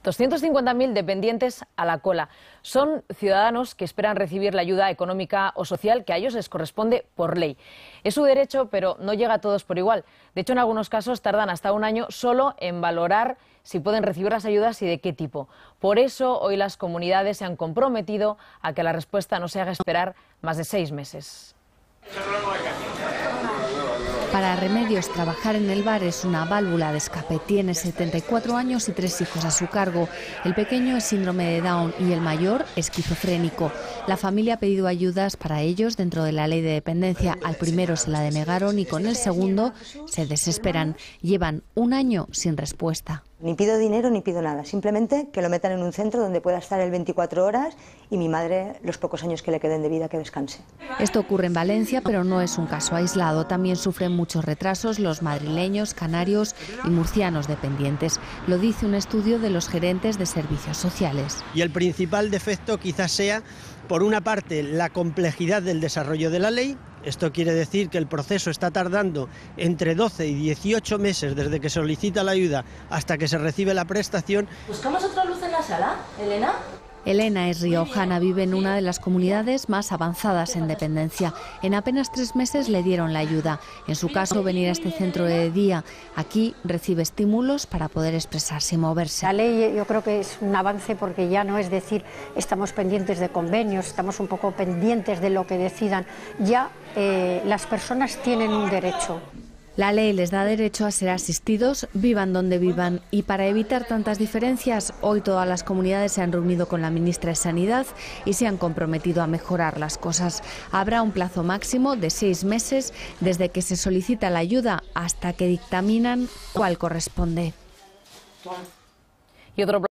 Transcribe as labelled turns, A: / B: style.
A: 250.000 dependientes a la cola. Son ciudadanos que esperan recibir la ayuda económica o social que a ellos les corresponde por ley. Es su derecho, pero no llega a todos por igual. De hecho, en algunos casos tardan hasta un año solo en valorar si pueden recibir las ayudas y de qué tipo. Por eso, hoy las comunidades se han comprometido a que la respuesta no se haga esperar más de 6 meses.
B: Para Remedios, trabajar en el bar es una válvula de escape. Tiene 74 años y 3 hijos a su cargo. El pequeño es síndrome de Down y el mayor esquizofrénico. La familia ha pedido ayudas para ellos dentro de la ley de dependencia. Al primero se la denegaron y con el segundo se desesperan. Llevan un año sin respuesta.
C: Ni pido dinero ni pido nada, simplemente que lo metan en un centro donde pueda estar él 24 horas y mi madre los pocos años que le queden de vida que descanse.
B: Esto ocurre en Valencia, pero no es un caso aislado. También sufren muchos retrasos los madrileños, canarios y murcianos dependientes. Lo dice un estudio de los gerentes de servicios sociales.
D: Y el principal defecto quizás sea, por una parte, la complejidad del desarrollo de la ley. Esto quiere decir que el proceso está tardando entre 12 y 18 meses desde que solicita la ayuda hasta que se recibe la prestación.
E: ¿Buscamos otra luz en la sala, Elena?
B: Elena es riojana, vive en una de las comunidades más avanzadas en dependencia. En apenas 3 meses le dieron la ayuda. En su caso, venir a este centro de día. Aquí recibe estímulos para poder expresarse y moverse.
F: La ley yo creo que es un avance porque ya no es decir estamos pendientes de convenios, estamos un poco pendientes de lo que decidan. Ya las personas tienen un derecho.
B: La ley les da derecho a ser asistidos, vivan donde vivan. Y para evitar tantas diferencias, hoy todas las comunidades se han reunido con la ministra de Sanidad y se han comprometido a mejorar las cosas. Habrá un plazo máximo de 6 meses desde que se solicita la ayuda hasta que dictaminan cuál corresponde.
A: Y otro